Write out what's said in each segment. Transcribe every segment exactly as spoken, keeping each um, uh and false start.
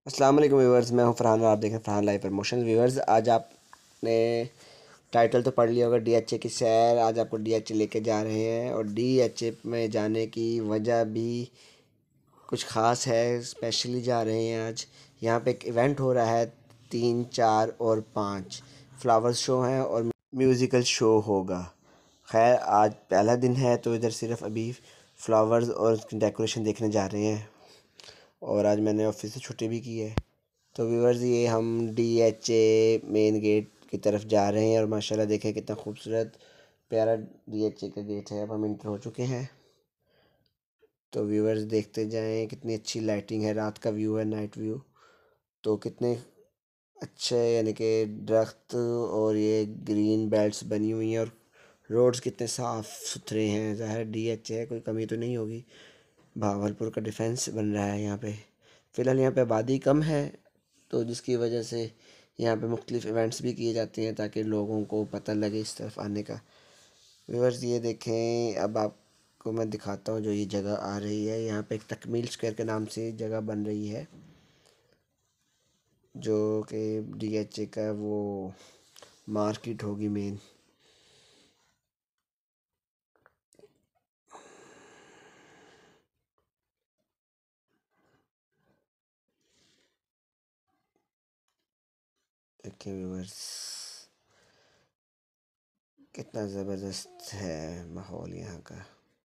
अस्सलाम वालेकुम व्यूअर्स, मैं हूं फरहान और आप देख रहे हैं फरहान लाइव प्रमोशन। व्यूअर्स, आज आपने टाइटल तो पढ़ लिया होगा, डीएचए की सैर। आज आपको डीएचए लेके जा रहे हैं और डीएचए में जाने की वजह भी कुछ ख़ास है। स्पेशली जा रहे हैं आज। यहाँ पे एक इवेंट हो रहा है। तीन, चार और पाँच फ्लावर्स शो हैं और म्यूज़िकल शो होगा। खैर, आज पहला दिन है तो इधर सिर्फ अभी फ्लावर्स और डेकोरेशन देखने जा रहे हैं और आज मैंने ऑफिस से छुट्टी भी की है। तो व्यूअर्स, ये हम D H A main gate की तरफ जा रहे हैं और माशाल्लाह देखें कितना खूबसूरत प्यारा डी एच ए का गेट है। अब हम इंटर हो चुके हैं। तो व्यूअर्स देखते जाएं, कितनी अच्छी लाइटिंग है। रात का व्यू है, नाइट व्यू। तो कितने अच्छे, यानी कि दरख्त और ये ग्रीन बेल्ट्स बनी हुई हैं और रोड्स कितने साफ़ सुथरे हैं। ज़ाहिर डी एच ए है, कोई कमी तो नहीं होगी। भावलपुर का डिफेंस बन रहा है यहाँ पे। फ़िलहाल यहाँ पे आबादी कम है, तो जिसकी वजह से यहाँ पे मुख्तलिफ़ इवेंट्स भी किए जाते हैं ताकि लोगों को पता लगे इस तरफ आने का। व्यूअर्स, ये देखें, अब आपको मैं दिखाता हूँ जो ये जगह आ रही है। यहाँ पे एक तकमील स्क्वायर के नाम से जगह बन रही है, जो कि डी एच ए का वो मार्केट होगी मेन। देखिए व्यूअर्स, कितना ज़बरदस्त है माहौल यहाँ का।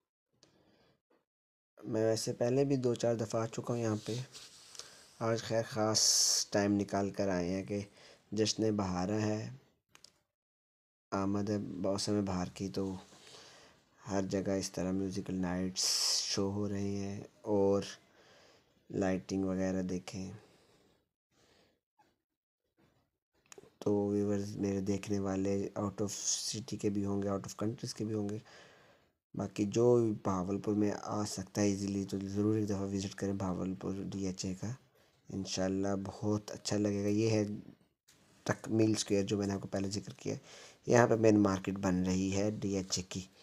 मैं वैसे पहले भी दो चार दफ़ा आ चुका हूँ यहाँ पे। आज खैर ख़ास टाइम निकाल कर आए हैं कि जश्न बहार है, आमद है मौसम बहार की। तो हर जगह इस तरह म्यूज़िकल नाइट्स शो हो रहे हैं और लाइटिंग वगैरह देखें। तो व्यूअर्स, मेरे देखने वाले आउट ऑफ सिटी के भी होंगे, आउट ऑफ कंट्रीज़ के भी होंगे। बाकी जो भावलपुर में आ सकता है इजीली, तो ज़रूर एक दफ़ा विज़िट करें भावलपुर डी एच ए का। इंशाल्लाह बहुत अच्छा लगेगा। ये है तकमील स्क्वायर, जो मैंने आपको पहले जिक्र किया। यहाँ पे मेन मार्केट बन रही है डी एच ए की।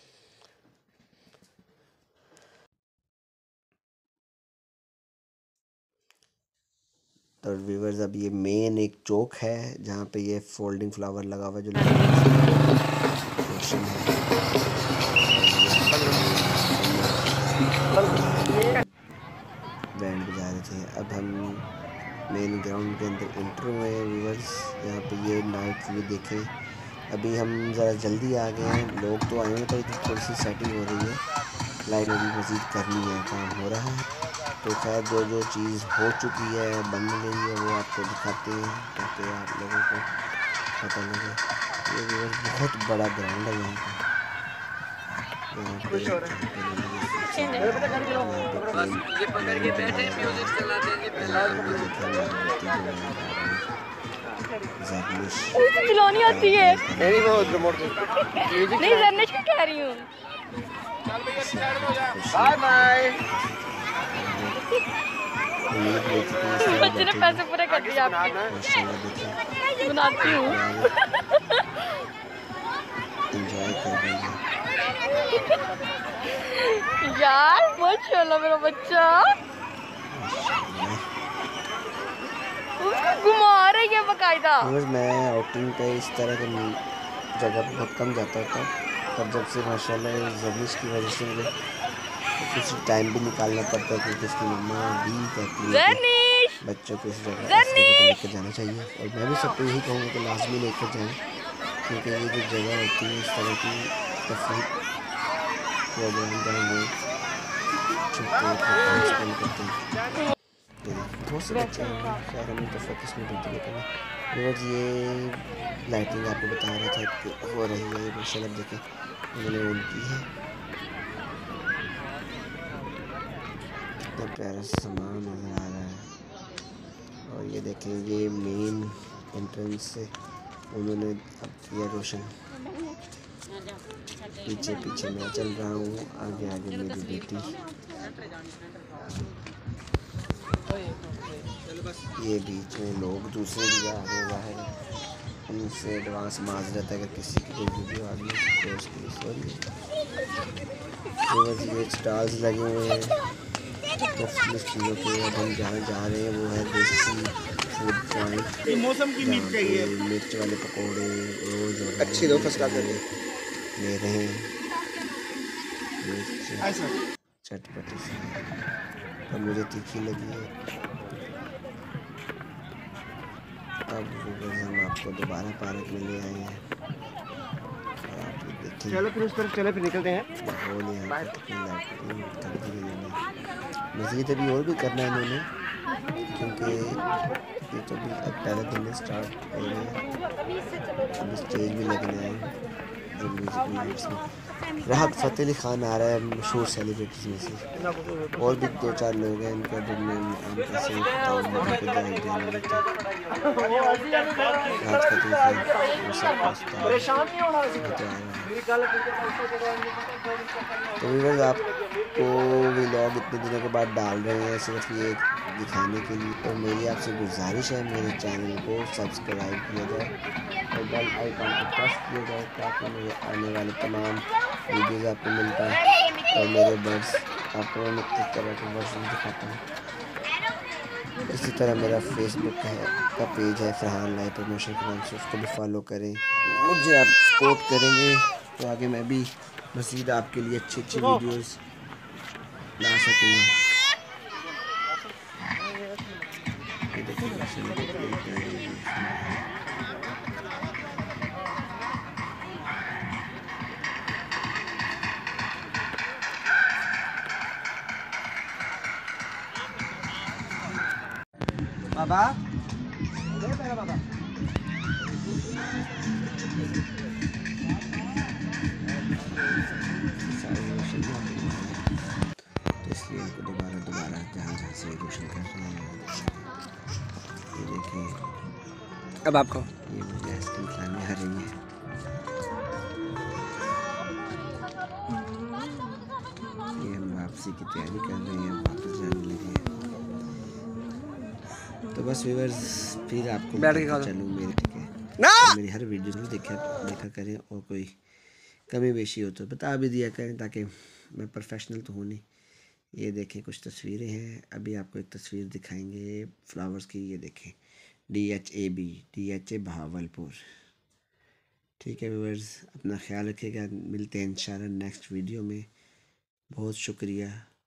तो व्यूवर्स, अब ये मेन एक चौक है जहाँ पे ये फोल्डिंग फ्लावर लगा हुआ है, जो रोशन है। बैंड बजा रहे थे। अब हम मेन ग्राउंड के अंदर एंटर हुए हैं व्यूवर्स। यहाँ पे ये नाइट व्यू देखें। अभी हम ज़रा जल्दी आ गए हैं, लोग तो आए हैं पर इधर थोड़ी सी सेटिंग हो रही है। लाइट अभी मज़ीद करनी है, काम हो रहा है। तो खैर, जो जो चीज़ हो चुकी है, बन गई है, वो आपको दिखाते हैं ताकि आप लोगों को पता लगे। ये व्यूअर्स बहुत बड़ा ग्राउंड है यहाँ का। चलानी आती है नहीं, वो रिमोट नहीं, जर्निश को कह रही हूँ। Bye bye. बच्चे ने पैसे पूरे कर दिए आपके। बनाती हूँ। एंजॉय कर रही है यार, माशाल्लाह मेरा बच्चा उसको घुमा रही है बकायदा। मैं आउटिंग पे इस तरह की जगह पर बहुत कम जाता था, पर जब से माशाल्लाह जर्निश की वजह से मुझे कुछ टाइम भी निकालना पड़ता है, क्योंकि उसकी मम्मा भी कहती है कि बच्चों को इस जगह लेकर जाना चाहिए। और मैं भी सबको यही कहूँगा कि लाजमी लेकर जाएँ, क्योंकि ये जो जगह होती है इस तरह की तफरीह प्रोग्राम जहाँ स्पेंड करते हैं, बहुत से बच्चे हैं। खैर, हम तो फोकस में बनते लेकिन रोज़ ये लाइटिंग आपको बता रहा था कि हो रही है। ये माशाल्लाह देखें उन्होंने ऑन की है, कितना प्यारा सामान नज़र आ रहा है। और ये देखें, ये मेन एंट्रेंस से उन्होंने अब किया रोशन। पीछे पीछे मैं चल रहा हूँ, आगे आगे मेरी बेटी। ये बीच में लोग दूसरे भी आ रहे हैं। उनसे एडवांस माजरत है अगर किसी की कोई वीडियो आ गई तो उसके लिए सॉरी। ये स्टॉल्स लगे हुए हैं मुख्तलिफ चीज़ों के। अब हम जहाँ जा रहे हैं वो है देसी फूड जॉइंट, मौसम की मीट चाहिए, मिर्च वाले पकौड़े रोज और अच्छी दो फसला कर ले रहे हैं मिर्च चटपटी सी, और मुझे तीखी लगी है। अब हम आपको दोबारा पार्क में ले आए हैं और आप देखिए चलो फिर उस तरफ चले, फिर निकलते हैं। माहौल यहाँ पर कितनी लाइटिंग कर दी गई है। मज़ीद अभी और भी करना है इन्होंने, क्योंकि ये तो भी अब पहले दिन में स्टार्ट हो रहे हैं। अब स्टेज भी लगने आए जो म्यूज़िक में राहत फ़तेह अली ख़ान आ रहा है मशहूर सेलिब्रिटीज़ में से, और भी दो चार लोग हैं इनका जो मैं नाम कैसे बताऊँ, मुझे खुद आइडिया नहीं होता। राहत फ़तेह अली ख़ान वो सब पहुँचता है। तो व्यूअर्स आपको व्लॉग इतने दिनों के बाद डाल रहे हैं सिर्फ ये दिखाने के लिए, तो मेरी आपसे गुजारिश है मेरे चैनल को सब्सक्राइब किया जाए और बेल आइकन को प्रेस किया जाए ताकि मेरे आने वाले तमाम वीडियोज़ आपको मिल पाए और मेरे बर्ड्स आपको मुख्तलिफ तरह के बर्ड्स दिखाता हूँ। इसी तरह मेरा फेसबुक है का पेज है फरहान लाइव प्रमोशन के नाम से, उसको भी फॉलो करें। मुझे आप सपोर्ट करेंगे तो आगे मैं भी मज़ीद आपके लिए अच्छी अच्छी वीडियोस ला सकूँगा। बाबा मेरा बाबा तो इसलिए आपको दोबारा दोबारा जहाँ जहाँ से रोशन कर रहे हैं ये देखिए। अब आपको ये मुझे आइसक्रीम खिलाने आ रही है। ये हम वापसी की तैयारी कर रहे हैं, वापस जाने लगे हैं। तो बस व्यूअर्स फिर आपको बैठ के चलूँ मेरे, ठीक है ना, मेरी हर वीडियो में देखा देखा करें और कोई कमी बेशी हो तो बता भी दिया करें ताकि मैं प्रोफेशनल तो हूँ नहीं। ये देखें कुछ तस्वीरें हैं, अभी आपको एक तस्वीर दिखाएंगे फ्लावर्स की। ये देखें D H A B D H A Bahawalpur. ठीक है व्यूअर्स, अपना ख्याल रखिएगा, मिलते हैं इंशाल्लाह नेक्स्ट वीडियो में। बहुत शुक्रिया।